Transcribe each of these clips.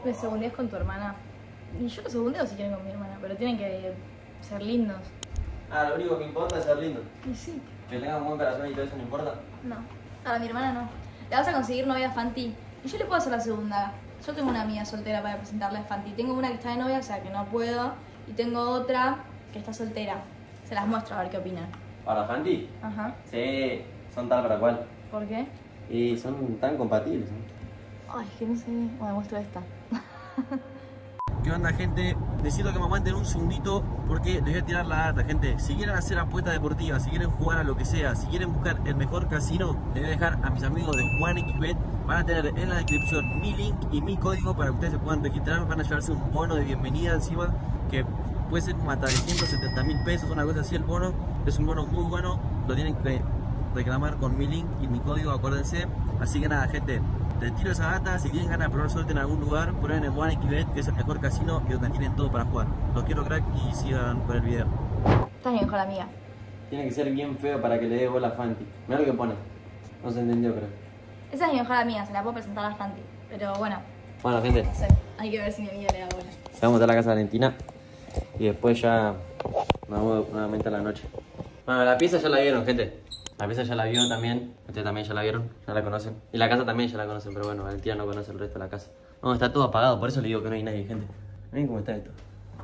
¿Me segundeas con tu hermana? Y yo lo segundeo si quieren con mi hermana, pero tienen que ser lindos. Ah, lo único que importa es ser lindo. Y sí. Que tengas un buen corazón y todo eso no importa. No. Ahora mi hermana no. Le vas a conseguir novia a Fanti. Y yo le puedo hacer la segunda. Yo tengo una amiga soltera para presentarle a Fanti. Tengo una que está de novia, o sea que no puedo. Y tengo otra que está soltera. Se las muestro a ver qué opinan. ¿Para Fanti? Ajá. Sí, son tal para cual. ¿Por qué? Y son tan compatibles, ¿no? Ay, es que no sé. Bueno, muestro esta. ¿Qué onda, gente? Necesito que me aguanten un segundito porque les voy a tirar la data, gente. Si quieren hacer apuestas deportivas, si quieren jugar a lo que sea, si quieren buscar el mejor casino, les voy a dejar a mis amigos de JuanXBet. Van a tener en la descripción mi link y mi código para que ustedes se puedan registrar. Van a llevarse un bono de bienvenida encima que puede ser como hasta de 170.000 pesos, una cosa así el bono. Es un bono muy bueno, lo tienen que reclamar con mi link y mi código, acuérdense. Así que nada, gente, les tiro esa data. Si tienen ganas de probar suerte en algún lugar, prueben en JuanXBet, que es el mejor casino y donde tienen todo para jugar. Los quiero, crack, y sigan con el video. Estás bien, mejor amiga. Tiene que ser bien feo para que le dé bola a Fanti. Mira lo que pone. No se entendió, creo. Esa es mi mejor amiga, se la puedo presentar a Fanti. Pero bueno, Bueno, gente, no sé. Hay que ver si mi amiga le da bola. vamos a la casa de Valentina y después ya nos vamos nuevamente a la noche. Bueno, la pieza ya la vieron, gente. La pieza ya la vio también. Ustedes también ya la vieron, ya la conocen. Y la casa también ya la conocen, pero bueno, Valentina no conoce el resto de la casa. No, está todo apagado, por eso le digo que no hay nadie, gente. Miren cómo está esto.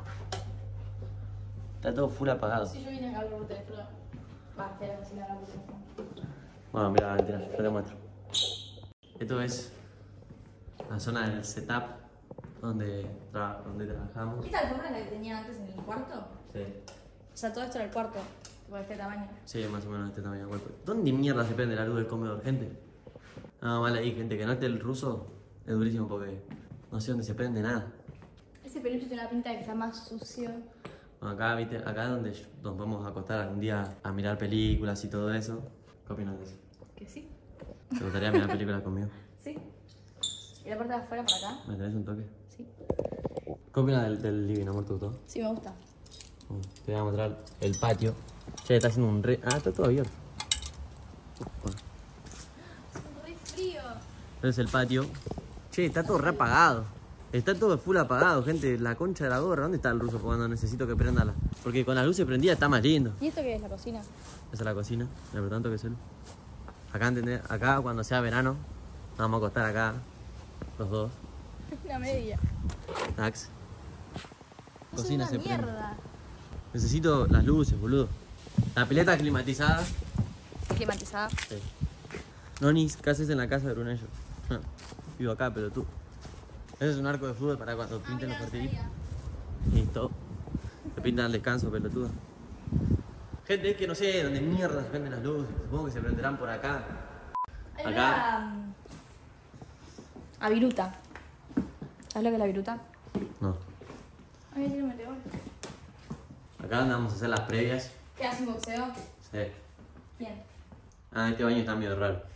Está todo full apagado. Si yo vine acá por teléfono, va a hacer la cocina por teléfono. Bueno, mira, Valentina, yo te muestro. Esto es la zona del setup donde trabajamos. ¿Esta alfombra la que tenía antes en el cuarto? Sí. O sea, todo esto era el cuarto, por este tamaño. Sí, más o menos de este tamaño. ¿Dónde mierda se prende la luz del comedor, gente? No, mal ahí, gente, que no esté el ruso es durísimo porque no sé dónde se prende nada. Ese peluche tiene una pinta de que está más sucio. Bueno, acá, viste, acá es donde nos vamos a acostar algún día a mirar películas y todo eso. ¿Qué opinas de eso? ¿Que sí? ¿Te gustaría mirar películas conmigo? Sí. ¿Y la parte de afuera para acá? ¿Me traes un toque? Sí. ¿Qué opinas del living, amor? ¿Te gustó? Sí, me gusta. Te voy a mostrar el patio. Che, está haciendo un re... Ah, está todo abierto. Bueno. Es re frío. Entonces el patio. Che, está todo re apagado. Está todo full apagado, gente. La concha de la gorra. ¿Dónde está el ruso cuando necesito que prenda la? Porque con las luces prendidas está más lindo. ¿Y esto qué es, la cocina? Esa es la cocina. Le por tanto que solo. Acá, ¿entendés? Acá cuando sea verano, nos vamos a acostar acá. Los dos. Una media. Tax. Es Cocina una se prende. mierda. Necesito las luces, boludo. La pileta climatizada. Climatizada. Sí. Noni, ¿qué haces en la casa de Brunello? Vivo acá, pero tú. Ese es un arco de fútbol para cuando pinten los partiditos. Listo. Te pintan al descanso, pelotudo. Gente, es que no sé dónde mierda se prenden las luces. Supongo que se prenderán por acá. Hay Acá. A viruta. ¿Sabes lo que es la viruta? No. Ay, tiene un meteor. Acá andamos a hacer las previas. ¿Qué hace un boxeo? Sí. Bien. Ah, este baño está medio raro.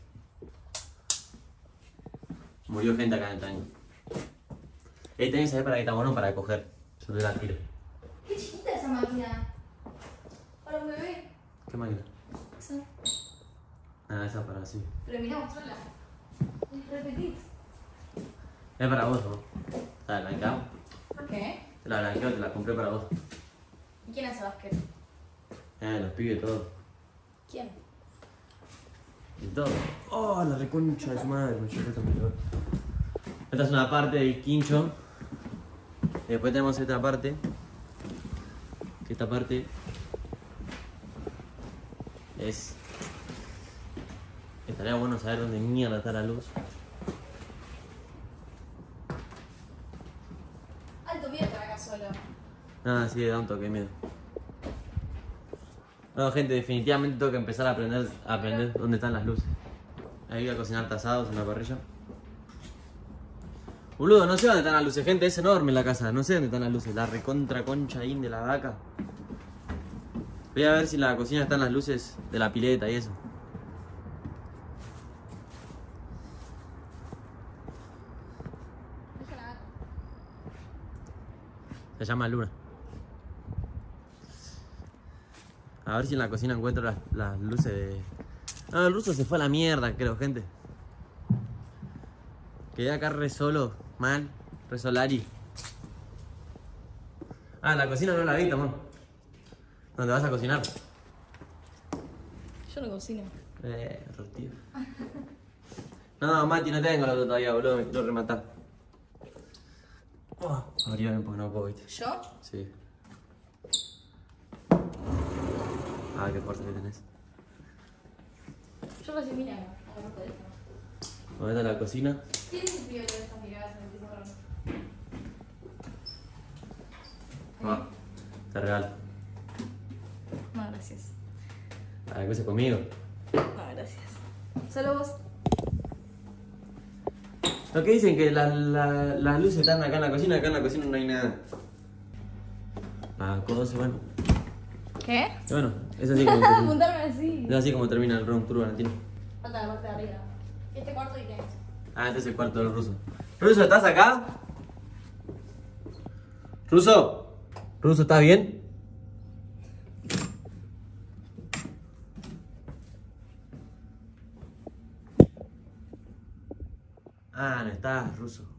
Murió gente acá en el baño. Este baño, ¿sabes para qué está bueno? Para coger. Yo te la tiro. Qué chiquita esa máquina. Para un bebé. ¿Qué máquina? Esa. Ah, esa para así. Pero mirá, mostrala. Es re petit. Es para vos, ¿no? ¿Te la blanqueamos? ¿Por qué? Te la blanqueo, te la compré para vos. ¿Y quién hace básquet? Los pibes, todo. ¿Quién? Y todo. Oh, la reconcha de su madre, me llevo esto mejor. Esta es una parte del quincho. Y después tenemos esta parte. Que esta parte es. Estaría bueno saber dónde mierda está la luz. Alto miedo estar acá solo. Ah, sí, da un toque de miedo. No, gente, definitivamente tengo que empezar a aprender dónde están las luces. Ahí voy a cocinar tasados en la parrilla. Boludo, no sé dónde están las luces, gente, es enorme la casa, no sé dónde están las luces. La recontra concha ahí de la vaca. Voy a ver si en la cocina están las luces de la pileta y eso. Se llama Luna. A ver si en la cocina encuentro las luces de... No, el ruso se fue a la mierda, creo, gente. Quedé acá re solo, mal. Resolari. Ah, la cocina no la vi, amor. ¿Dónde vas a cocinar? Yo no cocino. Rostida. No, Mati, no tengo la auto todavía, boludo, me quiero rematar. Abrí bien porque no puedo, ¿viste? ¿Yo? Sí. Ah, qué fuerte que tenés. Yo casi mira, agarro por eso. ¿Dónde está la cocina? ¿Tienes el frío de estas miradas en el pizarrón? Ah, te regalo. No, gracias. ¿A la cosa conmigo? No, gracias. Solo vos. Lo que dicen que las luces están acá en la cocina no hay nada. Ah, cosas, bueno. ¿Qué? Y bueno, es así como termina. Apuntarme así. Es así como termina el round tour, Valentino. Falta la parte de arriba. Este cuarto y qué es. Ah, este es el cuarto del ruso. Ruso, ¿estás acá? Ruso, Ruso, ¿estás bien? Ah, no estás, Ruso.